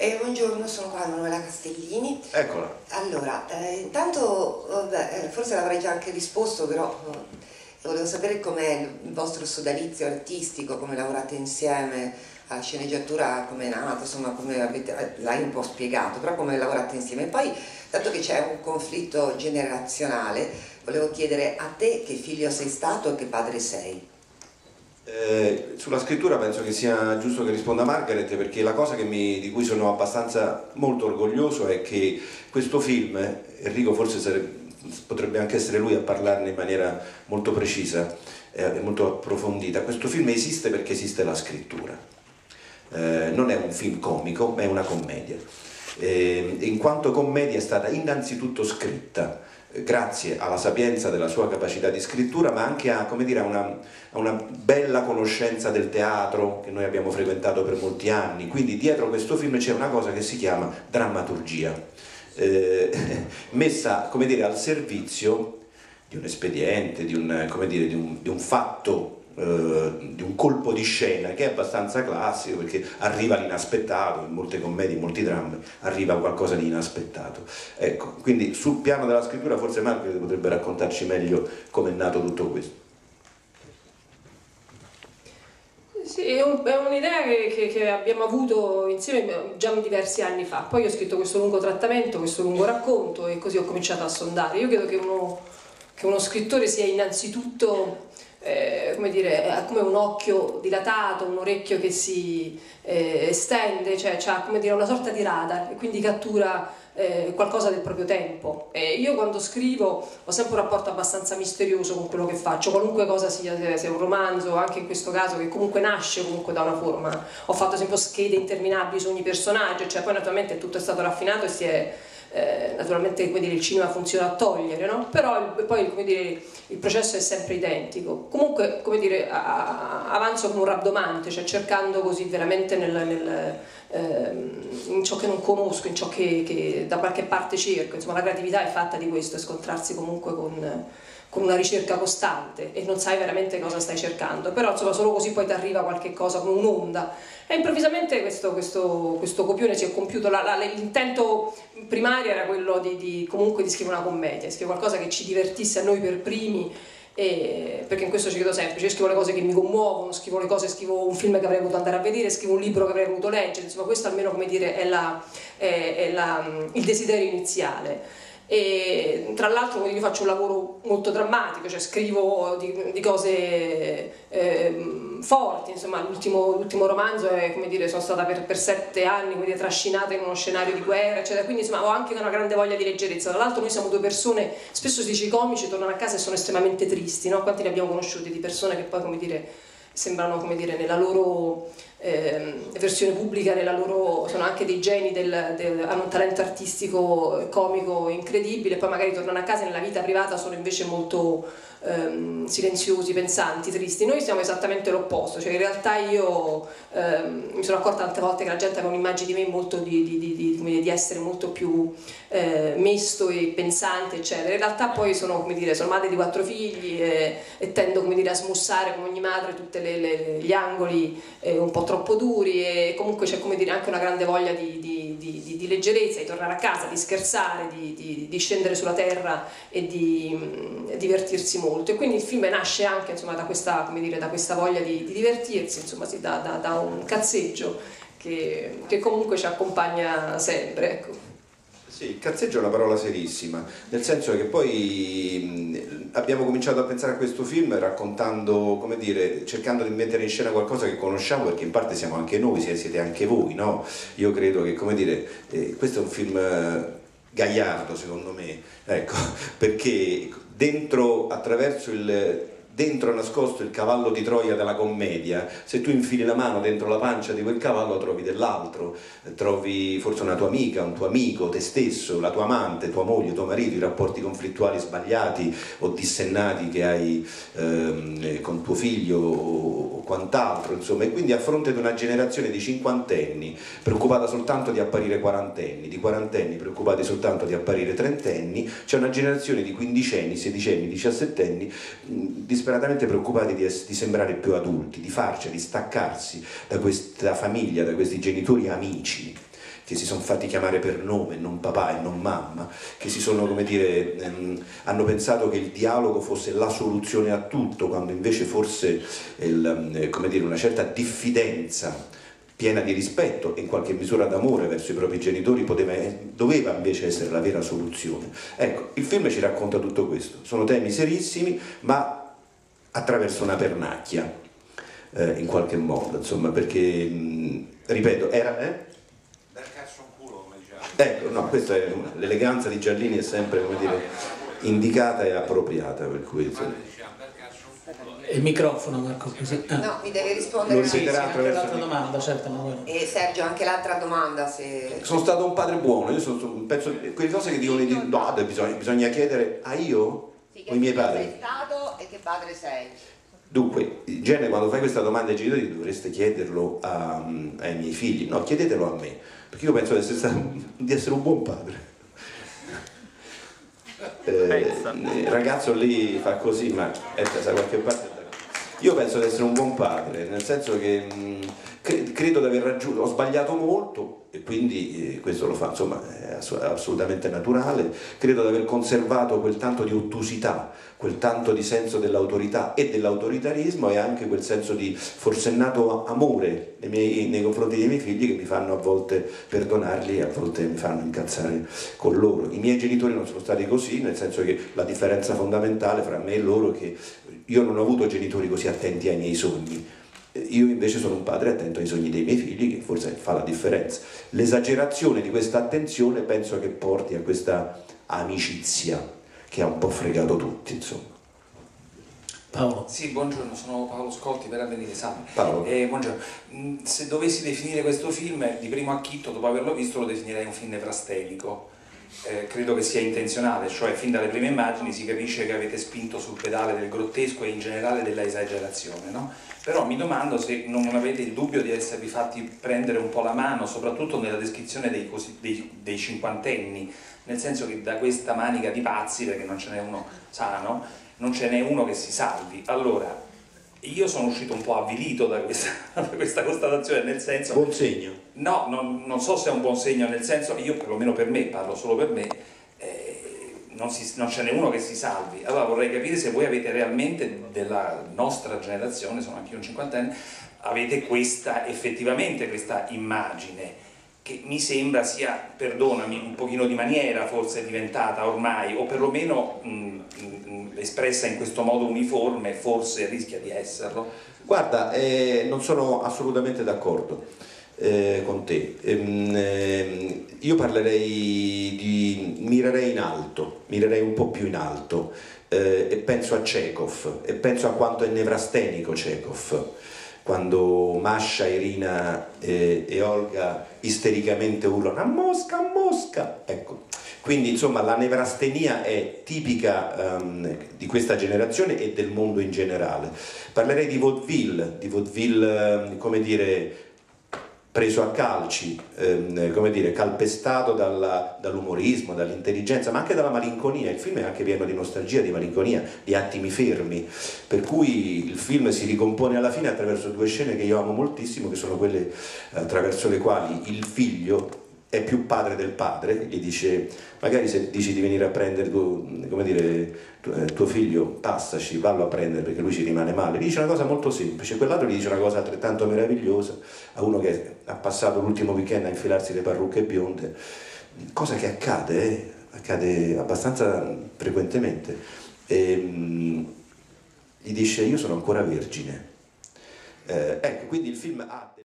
Buongiorno, sono qua Manuela Castellini. Eccola. Allora, intanto, vabbè, forse l'avrei già anche risposto, però volevo sapere com'è il vostro sodalizio artistico, come lavorate insieme, a sceneggiatura, come è nato, insomma, come avete, l'hai un po' spiegato, però come lavorate insieme. E poi, dato che c'è un conflitto generazionale, volevo chiedere a te che figlio sei stato e che padre sei. Sulla scrittura penso che sia giusto che risponda Margaret, perché la cosa di cui sono abbastanza molto orgoglioso è che questo film, Enrico forse potrebbe anche essere lui a parlarne in maniera molto precisa e molto approfondita, questo film esiste perché esiste la scrittura, non è un film comico ma è una commedia, in quanto commedia è stata innanzitutto scritta grazie alla sapienza della sua capacità di scrittura, ma anche a, come dire, a una bella conoscenza del teatro che noi abbiamo frequentato per molti anni. Quindi dietro questo film c'è una cosa che si chiama drammaturgia, messa, come dire, al servizio di un espediente, di un fatto, di un colpo di scena che è abbastanza classico, perché arriva l'inaspettato, in molte commedie, in molti drammi arriva qualcosa di inaspettato. Ecco, quindi sul piano della scrittura forse Marco potrebbe raccontarci meglio come è nato tutto questo. Sì, è un'idea che abbiamo avuto insieme già diversi anni fa. Poi ho scritto questo lungo trattamento, questo lungo racconto, e così ho cominciato a sondare. Io credo che uno scrittore sia innanzitutto come dire, ha come un occhio dilatato, un orecchio che si estende, cioè ha come dire una sorta di radar e quindi cattura qualcosa del proprio tempo. Io quando scrivo ho sempre un rapporto abbastanza misterioso con quello che faccio, qualunque cosa sia un romanzo, anche in questo caso, che comunque nasce comunque da una forma. Ho fatto ad esempio schede interminabili su ogni personaggio, cioè poi naturalmente tutto è stato raffinato e si è naturalmente, come dire, il cinema funziona a togliere, no? Però poi, come dire, il processo è sempre identico. Comunque, come dire, avanzo come un rabdomante, cioè cercando così veramente in ciò che non conosco, in ciò che da qualche parte cerco. Insomma, la creatività è fatta di questo, è scontrarsi comunque con una ricerca costante e non sai veramente cosa stai cercando, però insomma solo così poi ti arriva qualche cosa come un'onda e improvvisamente questo copione si è compiuto. L'intento primario era quello comunque di scrivere una commedia, scrivere qualcosa che ci divertisse a noi per primi, perché in questo ci credo sempre. Io scrivo le cose che mi commuovono, scrivo un film che avrei voluto andare a vedere, scrivo un libro che avrei voluto leggere, insomma questo almeno, come dire, è il desiderio iniziale. E tra l'altro io faccio un lavoro molto drammatico, cioè scrivo di cose forti, insomma l'ultimo romanzo è, come dire, sono stata per 7 anni, come dire, trascinata in uno scenario di guerra, eccetera, quindi insomma ho anche una grande voglia di leggerezza. Tra l'altro noi siamo due persone, spesso si dice i comici tornano a casa e sono estremamente tristi, no? Quanti ne abbiamo conosciuti di persone che poi, come dire, sembrano, come dire, nella loro versione pubblica, sono anche dei geni, hanno un talento artistico comico incredibile, poi magari tornano a casa e nella vita privata sono invece molto silenziosi, pensanti, tristi. Noi siamo esattamente l'opposto, cioè in realtà io mi sono accorta tante volte che la gente aveva un'immagine di me molto di essere molto più mesto e pensante, eccetera. In realtà poi sono, come dire, sono madre di 4 figli e tendo, come dire, a smussare come ogni madre tutti gli angoli un po' troppo duri, e comunque c'è, come dire, anche una grande voglia di leggerezza, di tornare a casa, di scherzare, di scendere sulla terra e di divertirsi molto. E quindi il film nasce anche, insomma, da questa, come dire, da questa voglia di divertirsi, insomma, da un cazzeggio che comunque ci accompagna sempre, ecco. Sì, il cazzeggio è una parola serissima, nel senso che poi abbiamo cominciato a pensare a questo film raccontando, come dire, cercando di mettere in scena qualcosa che conosciamo, perché in parte siamo anche noi, siete anche voi, no? Io credo che, come dire, questo è un film gagliardo, secondo me, ecco, perché dentro nascosto il cavallo di Troia della commedia, se tu infili la mano dentro la pancia di quel cavallo trovi dell'altro, trovi forse una tua amica, un tuo amico, te stesso, la tua amante, tua moglie, tuo marito, i rapporti conflittuali sbagliati o dissennati che hai con tuo figlio o quant'altro, insomma. E quindi a fronte di una generazione di cinquantenni preoccupata soltanto di apparire quarantenni, di quarantenni preoccupati soltanto di apparire trentenni, c'è una generazione di quindicenni, sedicenni, diciassettenni disperatamente preoccupati di sembrare più adulti, di farcela, di staccarsi da questa famiglia, da questi genitori amici che si sono fatti chiamare per nome, non papà e non mamma, che si sono, come dire, hanno pensato che il dialogo fosse la soluzione a tutto, quando invece forse come dire, una certa diffidenza piena di rispetto e in qualche misura d'amore verso i propri genitori doveva invece essere la vera soluzione. Ecco, il film ci racconta tutto questo, sono temi serissimi ma attraverso una pernacchia, in qualche modo, insomma, perché, ripeto, era... Dal cazzo un culo, come diciamo. Ecco, no, questa è l'eleganza di Giallini è sempre, come dire, indicata e appropriata, per cui... Il microfono, Marco, così. No, mi deve rispondere. Lo ripeterà attraverso l'altra domanda, certo. Ma e Sergio, anche l'altra domanda, se... Sono stato un padre buono, io penso quelle cose che dicono no, bisogna chiedere a io sì, o i miei padri. Che sei stato e che padre sei? Dunque, in genere quando fai questa domanda ai genitori dovreste chiederlo ai miei figli, no, chiedetelo a me, perché io penso di essere un buon padre. Il ragazzo lì fa così, ma da qualche parte. Io penso di essere un buon padre, nel senso che credo di aver raggiunto, ho sbagliato molto e quindi questo lo fa, insomma, è assolutamente naturale. Credo di aver conservato quel tanto di ottusità, quel tanto di senso dell'autorità e dell'autoritarismo e anche quel senso di forsennato amore nei confronti dei miei figli, che mi fanno a volte perdonarli e a volte mi fanno incazzare con loro. I miei genitori non sono stati così, nel senso che la differenza fondamentale fra me e loro è che io non ho avuto genitori così attenti ai miei sogni. Io invece sono un padre attento ai sogni dei miei figli, che forse fa la differenza. L'esagerazione di questa attenzione penso che porti a questa amicizia che ha un po' fregato tutti, insomma. Paolo. Sì, buongiorno, sono Paolo Scotti, per avvenire, salve. Paolo. Buongiorno. Se dovessi definire questo film di primo acchito, dopo averlo visto, lo definirei un film nevrastenico. Credo che sia intenzionale, cioè fin dalle prime immagini si capisce che avete spinto sul pedale del grottesco e in generale della esagerazione, no? Però mi domando se non avete il dubbio di esservi fatti prendere un po' la mano, soprattutto nella descrizione dei cinquantenni, nel senso che da questa manica di pazzi, perché non ce n'è uno sano, non ce n'è uno che si salvi. Allora, io sono uscito un po' avvilito da questa constatazione, nel senso... Buon segno. No, non so se è un buon segno, nel senso, io perlomeno per me, parlo solo per me, non ce n'è uno che si salvi. Allora vorrei capire se voi avete realmente, della nostra generazione, sono anche io un cinquantenne, avete effettivamente questa immagine, che mi sembra sia, perdonami, un pochino di maniera forse è diventata ormai, o perlomeno espressa in questo modo uniforme, forse rischia di esserlo. Guarda, non sono assolutamente d'accordo con te. Io mirerei in alto, mirerei un po' più in alto, e penso a Chekhov, e penso a quanto è nevrastenico Chekhov, quando Masha, Irina e Olga istericamente urlano a Mosca, a Mosca! Ecco. Quindi insomma la nevrastenia è tipica di questa generazione e del mondo in generale. Parlerei di vaudeville, come dire, preso a calci, come dire, calpestato dall'umorismo, dall'intelligenza, ma anche dalla malinconia. Il film è anche pieno di nostalgia, di malinconia, di attimi fermi, per cui il film si ricompone alla fine attraverso due scene che io amo moltissimo, che sono quelle attraverso le quali il figlio è più padre del padre, gli dice, magari se dici di venire a prendere tuo figlio, passaci, vallo a prendere perché lui ci rimane male. Gli dice una cosa molto semplice, quell'altro gli dice una cosa altrettanto meravigliosa a uno che ha passato l'ultimo weekend a infilarsi le parrucche bionde, cosa che accade abbastanza frequentemente. Gli dice, io sono ancora vergine. Ecco, quindi il film ha